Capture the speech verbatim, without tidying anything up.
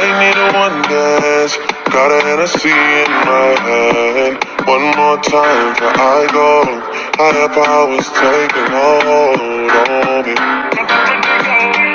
need a one dance. Got a Hennessy in my hand. One more time before I go. Higher powers taking hold on me.